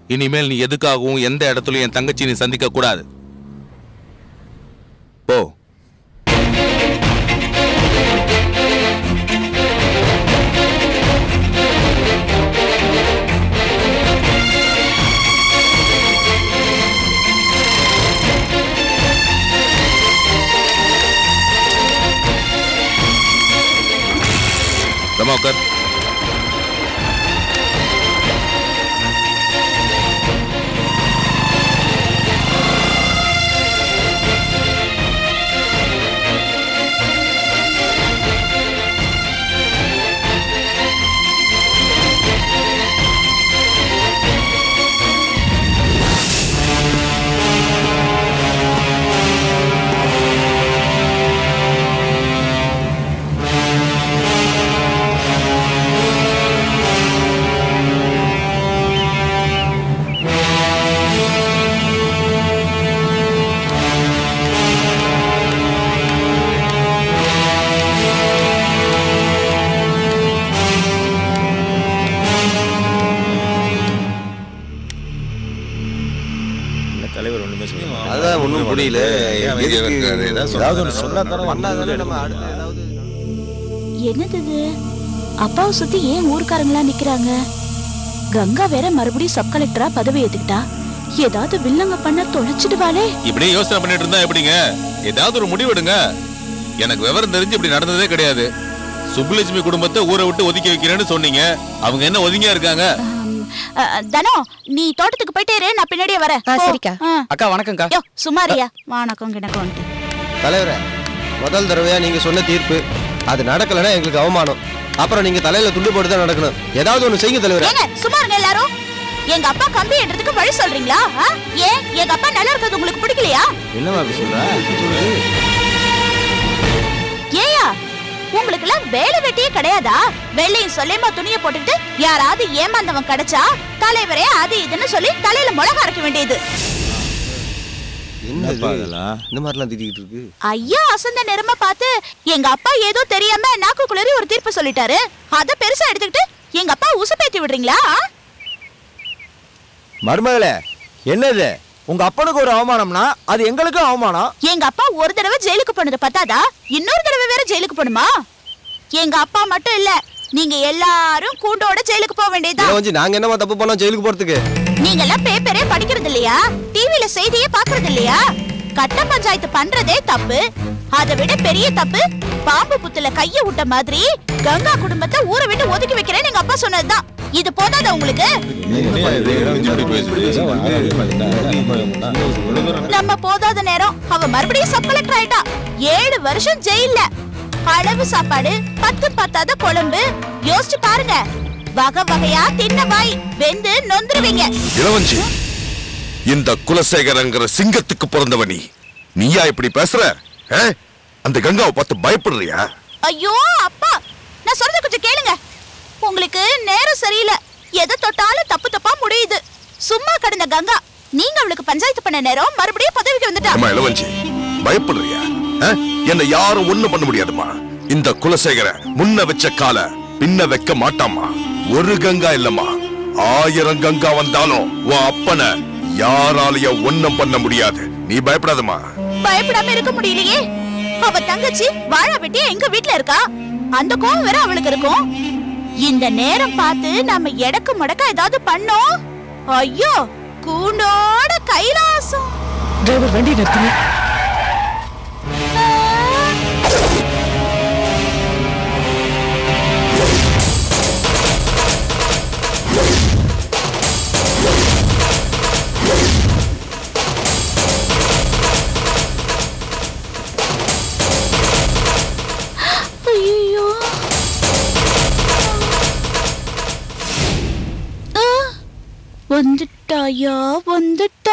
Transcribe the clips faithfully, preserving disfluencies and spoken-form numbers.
இனிமேல் நீ எதுக்காகவும் எந்த இடத்துலயும் என் தங்கச்சி நீ சந்திக்க கூடாது. போ. रमाकर என்னது அப்பாவை சுத்தி ஏன் ஊர்க்காரங்களா நிக்கிறாங்க? கங்கா வேற மறுபடியும் சப் கலெக்டரா பதவி ஏத்துக்கிட்டா. ஏதாவது வில்லங்க பண்ண தொலைச்சிடுவாளே. இப்படியே யோசனை பண்ணிட்டு இருந்தா எப்படிங்க? ஏதாவது ஒரு முடிவு எடுங்க. எனக்கு விவரம் தெரிஞ்சு இப்படி நடந்ததே கிடையாது. சுப்புலட்சுமி குடும்பத்தை ஊரை விட்டு ஒதுக்கி வைக்கிறேன்னு சொன்னீங்க. அவங்க என்ன ஒதுங்கியா இருக்காங்க? தனோ, நீ தோட்டத்துக்கு போயிட்டே இரு, நான் பின்னாடியே வரேன். சரிக்கா. அக்கா வணக்கம்க்கா. யோ சுமாரியா, வணக்கம் கிணக்கம். தலைவரே, முதல் தடவையா நீங்க சொன்ன தீர்ப்பு அது நடக்கலன்னா எங்களுக்கு அவமானம். அப்புறம் நீங்க தலையில துண்டு போட்டு தான் நடக்கணும். ஏதாவது ஒண்ணு செய்யுங்க தலைவரே. ஏங்க சும்மா இருங்க எல்லாரும். எங்க அப்பா கம்பி ஏற்றதுக்கு வழி சொல்றீங்களா? ஏன் எங்க அப்பா நல்லா இருக்கிறது உங்களுக்கு பிடிக்கலையா? என்னமா அப்படி சொல்ற? ஏயா உங்களுக்கு எல்லாம் வேலை வெட்டியே கிடையாதா? வெள்ளையும் சொல்லேமா துணியை போட்டுட்டு யாராவது ஏமாந்தவன் கிடைச்சா தலைவரே அது இதுன்னு சொல்லி தலையில மிளகா அரைக்க வேண்டியது. இந்த மாதிரிலாம் திட்டிட்டு இருக்கு. ஐயா அசந்த நேரமா பார்த்து எங்க அப்பா ஏதோ தெரியாம நாக்கு குளறி ஒரு தீர்ப்பு சொல்லிட்டாரு. அத பெருசா எடுத்துக்கிட்டு எங்க அப்பா உசுப்பேத்தி விடுறீங்களா? மருமகளே, என்னது உங்க அப்பனுக்கு ஒரு அவமானம்னா அது எங்களுக்கும் அவமானம். எங்க அப்பா ஒரு தடவை ஜெயிலுக்கு போனது பத்தாதா, இன்னொரு தடவை வேற ஜெயிலுக்கு போணுமா? எங்க அப்பா மட்டும் இல்ல, நீங்க எல்லாரும் கூண்டோட ஜெயிலுக்கு போக வேண்டியதா. நாங்க என்னமா தப்பு பண்ணோம் ஜெயிலுக்கு போறதுக்கு? நீங்க எல்லாம் பேப்பரே படிக்கிறது இல்லையா? டிவில செய்தியே பாக்குறது இல்லையா? கட்ட பஞ்சாயத்து பண்றதே தப்பு. அதை விட பெரிய தப்பு பாம்பு புத்துல கைய விட்ட மாதிரி கங்கா குடும்பத்தை ஊரை விட்டு ஒதுக்கி வைக்கிறேன்னு எங்க அப்பா சொன்னதுதான். இது போதாதா உங்களுக்கு? நம்ம போதாத நேரம் அவ மறுபடியும் சப் கலெக்டர் ஆயிட்டா. ஏழு வருஷம் ஜெயில்ல. அளவு சாப்பாடு, பத்து பத்தாத குழம்பு. யோசிச்சு பாருங்க. வகை வகையா தின்ன வாய் வெந்து நொந்துருவீங்க. இளவஞ்சி, இந்த குலசேகரங்கிற சிங்கத்துக்கு பிறந்தவனி நீயா இப்படி பேசுற? அந்த கங்காவை பார்த்து பயப்படுறியா? ஐயோ அப்பா, நான் சொல்றத கொஞ்சம் கேளுங்க. உங்களுக்கு நேரம் சரியில்லை. எதை தொட்டாலும் தப்பு தப்பா முடியுது. சும்மா கடந்த கங்கா நீங்க அவளுக்கு பஞ்சாயத்து பண்ண நேரம் மறுபடியும் பதவிக்கு வந்துட்டா. அம்மா இளவஞ்சி, பயப்படுறியா? என்ன யாரும் ஒண்ணும் பண்ண முடியாதுமா. இந்த குலசேகர முன்ன வச்ச கால பின்ன வைக்க மாட்டாமா. ஒரு கங்கா இல்லம்மா, ஆயிரம் கங்கா வந்தாலும் உன் அப்பனை யாராலையும் ஒண்ணும் பண்ண முடியாது. நீ பயப்படாதமா. பயப்படாம இருக்க முடியலையே. அவ தங்கச்சி வாழ வெட்டி எங்க வீட்டுல இருக்கா. அந்த கோவம் வேற அவளுக்கு இருக்கும். இந்த நேரம் பார்த்து நாம எடக்கு மடக்கா ஏதாவது பண்ணோம். ஐயோ கூண்டோட கைலாசம். டிரைவர் வண்டி நிறுத்துங்க. ஐயோ வந்துட்டாயா வந்துட்டா.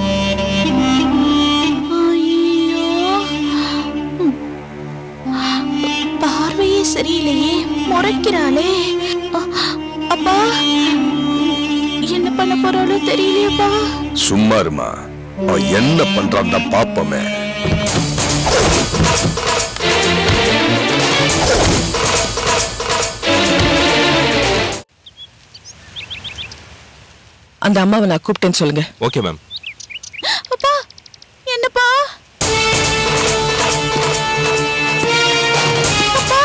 ஐயோ பார்வையே சரியில்லையே, முறைக்கிறாளே. அப்பா என்ன பண்ண போறாளோ தெரியலையப்பா. சும்மா இருமா, என்ன பண்றான் பாப்பமே. அந்த அம்மாவை நான் கூப்பிட்டேன்னு சொல்லுங்க. Okay ma'am. அப்பா என்னப்பா? அப்பா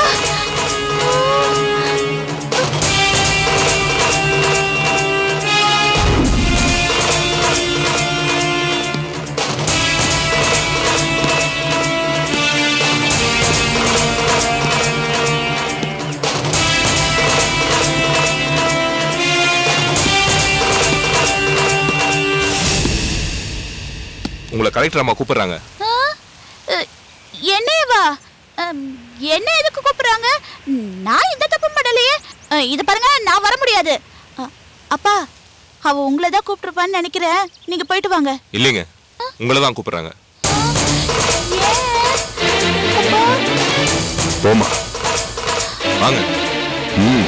உங்களை கலெக்டர் அம்மா கூப்பிடுறாங்க. என்னவா? என்ன எதுக்கு கூப்பிடுறாங்க? நான் இந்த தப்பு பண்ணலையே. இது பாருங்க, நான் வர முடியாது. அப்பா, அவ உங்களை தான் கூப்பிட்டுருப்பான்னு நினைக்கிறேன். நீங்க போயிட்டு வாங்க. இல்லைங்க, உங்களை தான் கூப்பிடுறாங்க. போமா வாங்க. ம்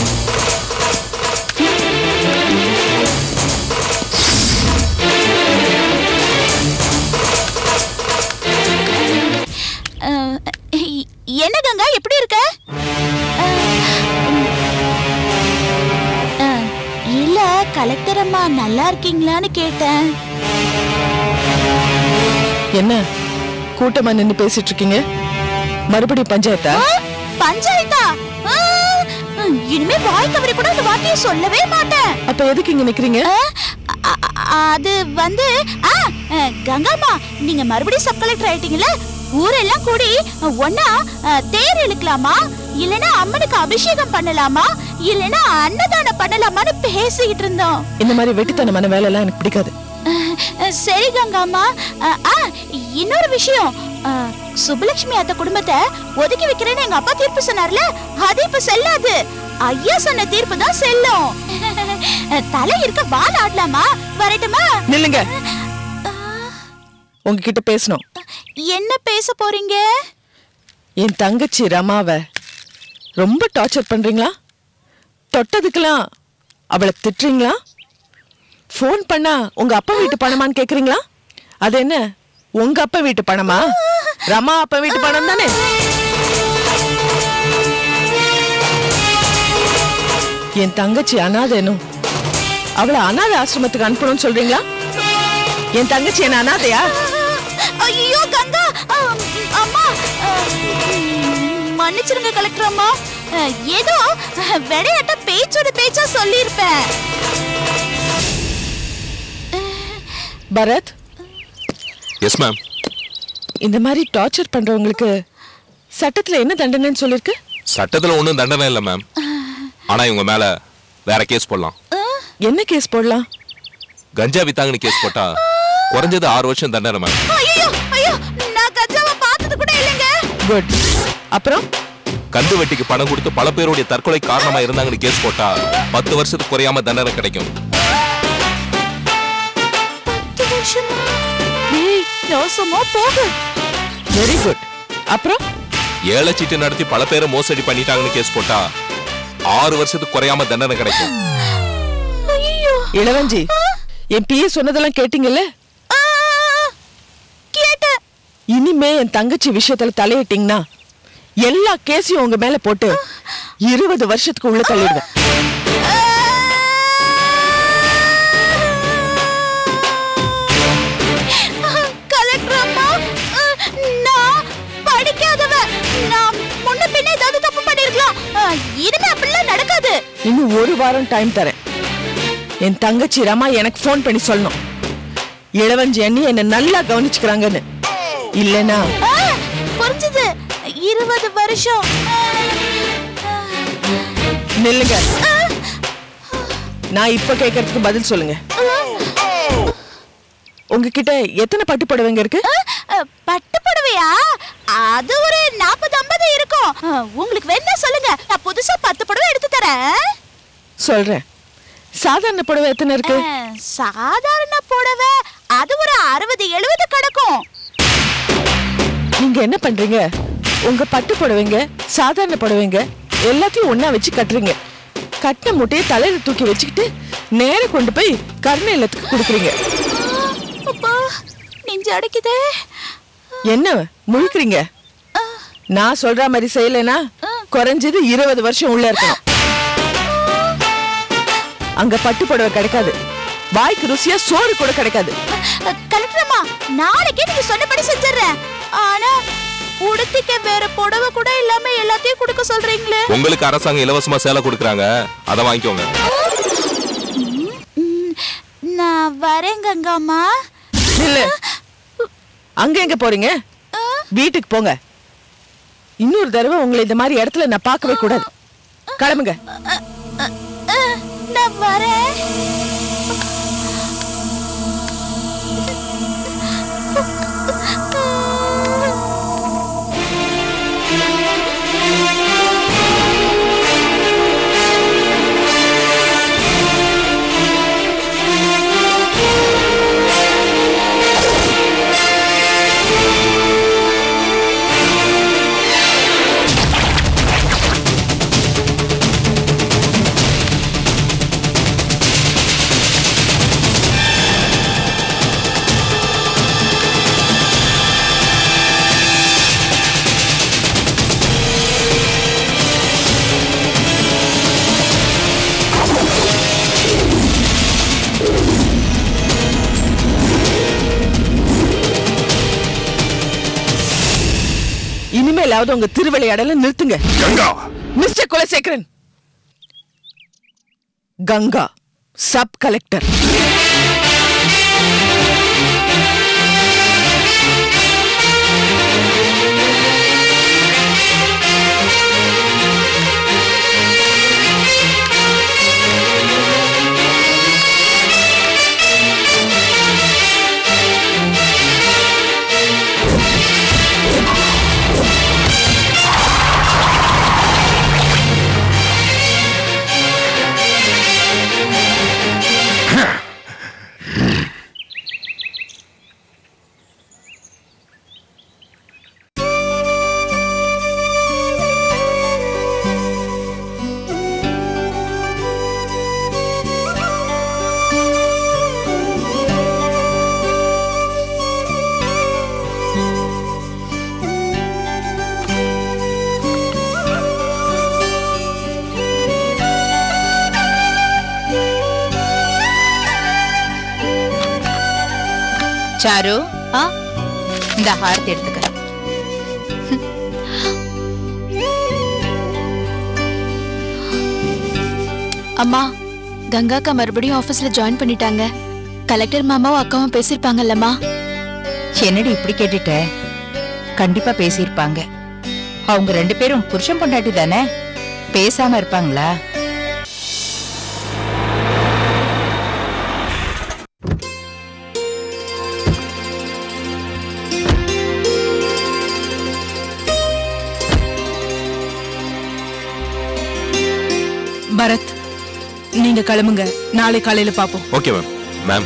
என்ன கங்கா, எப்படி இருக்க? இல்ல கலெக்டர் அம்மா நல்லா இருக்கீங்களான்னு கேட்டேன். என்ன கூட்டமா நின்னு பேசிட்டு இருக்கீங்க? மறுபடியும் பஞ்சாயத்தா? பஞ்சாயத்தா? இனிமே வாய் தவறி கூட அந்த வார்த்தையை சொல்லவே மாட்டேன். அப்ப எதுக்கு இங்க நிக்கிறீங்க? அது வந்து கங்காமா, நீங்க மறுபடியும் சப் கலெக்டர் ஆயிட்டீங்கல்ல, ஊரெல்லாம் கூடி ஒன்னா தேர் இழுக்கலாமா, இல்லனா அம்மனுக்கு அபிஷேகம் பண்ணலாமா, இல்லனா அன்னதானம் பண்ணலாமான்னு பேசிக்கிட்டு இருந்தோம். இந்த மாதிரி வெட்டித்தனமான வேலை எல்லாம் எனக்கு பிடிக்காது. சரி கங்காமா, இன்னொரு விஷயம், சுபலட்சுமி அத்த குடும்பத்தை ஒதுக்கி வைக்கிறேன்னு எங்க அப்பா தீர்ப்பு சொன்னார்ல, அது இப்ப செல்லாது. ஐயா சொன்ன தீர்ப்பு தான் செல்லும். தலை இருக்க வால் ஆடலாமா? வரட்டுமா? நில்லுங்க, உங்ககிட்ட பேசணும். என்ன பேச போறீங்க? என் தங்கச்சி ரமாவை ரொம்ப டார்ச்சர் பண்றீங்களா? தொட்டதுக்கெல்லாம் அவளை திட்டுறீங்களா? ஃபோன் பண்ணா உங்க அப்பா வீட்டு பணமான்னு கேக்குறீங்களா? அது என்ன உங்க அப்பா வீட்டு பணமா? ரமா அப்பா வீட்டு பணம் தானே. என் தங்கச்சி அனாதைனும் அவளை அனாதை ஆசிரமத்துக்கு அனுப்பணும்னு சொல்றீங்களா? என் தங்கச்சி என்ன அனாதையா? ஐயோ கங்கா அம்மா, மன்னிச்சிருங்க கலெக்டர் அம்மா, ஏதோ விளையாட்ட பேச்சோட பேச்சா சொல்லியிருப்பேன். பரத். Yes ma'am. இந்த மாதிரி டார்ச்சர் பண்றவங்களுக்கு சட்டத்துல என்ன தண்டனைன்னு சொல்லிருக்கு? சட்டத்துல ஒண்ணும் தண்டனை இல்ல மேம். ஆனா இவங்க மேல வேற கேஸ் போடலாம். என்ன கேஸ் போடலாம்? கஞ்சா வித்தாங்கன்னு கேஸ் போட்டா குறைஞ்சது ஆறு வருஷம் தண்டனை மேம். ஐயோ ஐயோ, நான் கஞ்சாவை பார்த்தது கூட இல்லைங்க. குட். அப்புறம் கந்து வெட்டிக்கு பணம் கொடுத்து பல பேருடைய தற்கொலை காரணமா இருந்தாங்கன்னு கேஸ் போட்டா பத்து வருஷத்துக்கு குறையாம தண்டனை கிடைக்கும். Very good. அப்புறம் ஏழை சீட்டு நடத்தி பல பேரை மோசடி பண்ணிட்டாங்கன்னு கேஸ் போட்டா ஆறு வருஷத்துக்கு குறையாம தண்டனை கிடைக்கும். இளவஞ்சி, என் பிஏ சொன்னதெல்லாம் கேட்டீங்கல்ல? இனிமே என் தங்கச்சி விஷயத்துல தலையிட்டீங்கன்னா எல்லா கேஸையும் உங்க மேல போட்டு இருபது வருஷத்துக்கு உள்ள தள்ளிடுவேன். கலெக்டர் அம்மா, நான் படிக்காதவ, நான் முன்ன பின்ன ஏதாவது தப்பு பண்ணிருக்கலாம். இனிமே அப்படிலாம் நடக்காது. இன்னும் ஒரு வாரம் டைம் தரேன். என் தங்கச்சி ரமா எனக்கு போன் பண்ணி சொல்லணும், இளவஞ்சி அண்ணி என்ன நல்லா கவனிச்சுக்கிறாங்கன்னு. இல்லனா புரிஞ்சது. இருபது வருஷம். நில்லுங்க, நான் இப்ப கேட்கறதுக்கு பதில் சொல்லுங்க. உங்ககிட்ட எத்தனை பட்டு புடவைங்க இருக்கு? பட்டு புடவையா? அது ஒரு நாற்பது ஐம்பது இருக்கும். உங்களுக்கு வேணா சொல்லுங்க, நான் புதுசா பத்து புடவை எடுத்து தரேன். சொல்றேன். சாதாரண புடவை எத்தனை இருக்கு? சாதாரண புடவை அது ஒரு அறுபது எழுபது கிடக்கும். நீங்க என்ன பண்றீங்க? உங்க பட்டு புடவைங்க சாதாரண புடவைங்க எல்லாத்தையும் ஒன்னா வச்சு கட்டுறீங்க. கட்ட மூட்டையை தலையில தூக்கி வச்சுக்கிட்டு நேர கொண்டு போய் கருணை இல்லத்துக்கு கொடுக்குறீங்க. நெஞ்சு அடைக்குதே. என்ன முழிக்கிறீங்க? நான் சொல்ற மாதிரி செய்யலைன்னா குறைஞ்சது இருபது வருஷம் உள்ள இருக்கணும். அங்க பட்டு புடவை கிடைக்காது. வாய்க்கு ருசியா சோறு கூட கிடைக்காது. கலெக்டரம்மா, நாளைக்கே நீங்க சொன்னபடி செஞ்சிடறேன். ஆனா உடுத்திக்க வேற புடவை கூட இல்லாம எல்லாத்தையும் கொடுக்க சொல்றீங்களே. உங்களுக்கு அரசாங்கம் இலவசமா சேலை கொடுக்கறாங்க, அத வாங்கிக்கோங்க. நான் வரேன் கங்காம்மா. இல்ல, அங்க எங்க போறீங்க? வீட்டுக்கு போங்க. இன்னொரு தடவை உங்களை இந்த மாதிரி இடத்துல நான் பார்க்கவே கூடாது. கிளம்புங்க. நான் வரேன். இனிமேலாவது உங்க திருவிளையாடல நிறுத்துங்க. Ganga, mister Kulasekaran. Ganga, sub collector. Charu, இந்த ஹாரத்தை எடுத்துக்க. அம்மா, கங்காக்கா மறுபடியும் ஆபீஸ்ல ஜாயின் பண்ணிட்டாங்க. கலெக்டர் மாமாவும் அக்காவும் பேசிருப்பாங்கல்லம்மா. என்னடி இப்படி கேட்டுட்ட? கண்டிப்பா பேசியிருப்பாங்க. அவங்க ரெண்டு பேரும் புருஷன் பொண்டாட்டி தானே, பேசாம இருப்பாங்களா? பரத், நீங்க கிளம்புங்க. நாளை காலையில பாப்போம். Okay ma'am. மேம்.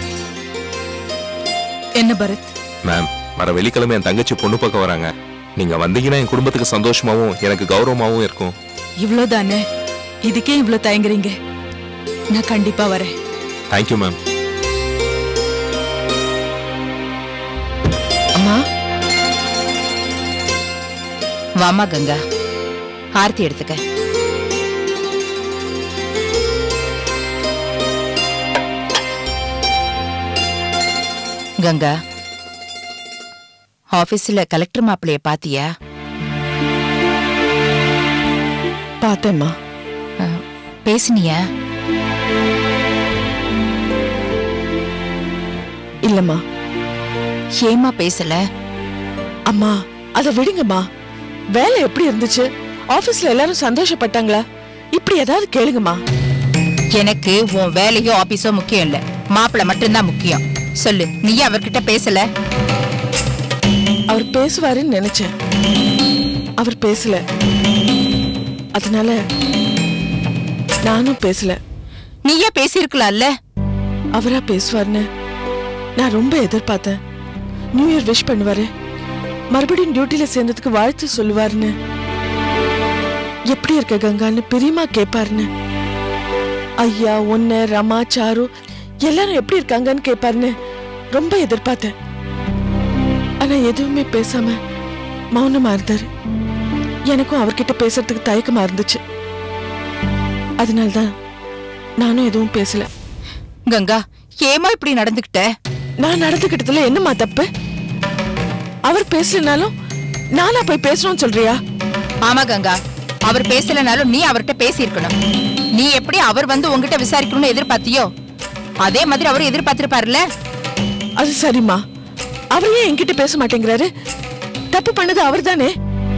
என்ன பரத்? மேம், வர வெள்ளிக்கிழமை என் தங்கச்சி பொண்ணு பார்க்க வராங்க. நீங்க வந்தீங்கன்னா என் குடும்பத்துக்கு சந்தோஷமாவும் எனக்கு கௌரவமாவும் இருக்கும். இவ்வளவுதானே? இதுக்கே இவ்வளவு தயங்குறீங்க? நான் கண்டிப்பா வரேன். Thank you ma'am. அம்மா, வாமா கங்கா, ஆர்த்தி எடுத்துக்க. கங்கா, ஆபீஸ்ல கலெக்டர் மாப்பிளைய பாத்தியா? பார்த்தேம்மா. பேசினியா? இல்லம்மா. ஏமா பேசல? அம்மா, அத விடுங்கம்மா. வேலை எப்படி இருந்துச்சு? ஆபீஸ்ல எல்லாரும் சந்தோஷப்பட்டாங்களா? இப்படி ஏதாவது கேளுங்கம்மா. எனக்கு உன் வேலையோ ஆபீஸோ முக்கியம் இல்ல, மாப்பிள்ள மட்டும்தான் முக்கியம். சொல்லு, நீ அவர்கிட்ட பேசல? அவர் பேசுவாருன்னு நினைச்சேன், அவர் பேசல. அதனால நானும் பேசல. நீயே பேசியிருக்கலாம்ல. அவரா பேசுவார்னு நான் ரொம்ப எதிர்பார்த்தேன். நியூ இயர் விஷ் பண்ணுவாரு, மறுபடியும் டியூட்டில சேர்ந்ததுக்கு வாழ்த்து சொல்லுவாருன்னு, எப்படி இருக்க கங்கான்னு பிரியமா கேட்பாருன்னு, ஐயா ஒன்னு ரமா சாரு எல்லாரும் எப்படி இருக்காங்கன்னு கேட்பாருன்னு ரொம்ப எதிர்பார்த்தேன். ஆனா எதுவுமே பேசாம மௌனமா இருந்தாரு. எனக்கும் அவர்கிட்ட பேசுறதுக்கு தயக்கமா இருந்துச்சு. அதனால்தான் நானும் எதுவும் பேசல. கங்கா, ஏமா இப்படி நடந்துகிட்ட? நான் நடந்துக்கிட்டதுல என்னம்மா தப்பு? அவர் பேசலனாலும் நானா போய் பேசணும்னு சொல்றியா? ஆமா கங்கா, அவர் பேசலனாலும் நீ அவர்கிட்ட பேசி இருக்கணும். நீ எப்படி அவர் வந்து உங்ககிட்ட விசாரிக்கணும்னு எதிர்பார்த்தியோ அதே மாதிரி அவரு எதிர்பார்த்திருப்பாருல்ல. அது சரிம்மா, அவர் ஏன் என்கிட்ட பேச மாட்டேங்கிறாரு? தப்பு பண்ணது அவர் தானே.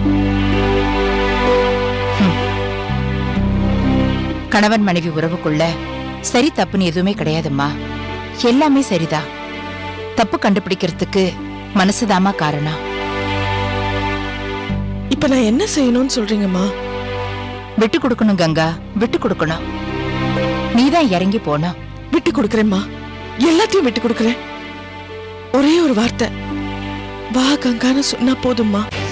கணவன் மனைவி உறவுக்குள்ள சரி தப்புன்னு எதுவுமே கிடையாதும்மா. எல்லாமே சரிதான். தப்பு கண்டுபிடிக்கிறதுக்கு மனசுதாமா காரணம். இப்ப நான் என்ன செய்யணும்னு சொல்றீங்கம்மா? விட்டு கொடுக்கணும் கங்கா, விட்டு கொடுக்கணும். நீதான் இறங்கி போன. விட்டு கொடுக்கறேம்மா, எல்லாத்தையும் விட்டு கொடுக்கறேன். ஒரே ஒரு வார்த்தை வா கங்கான்னு சொன்னா போதும்மா.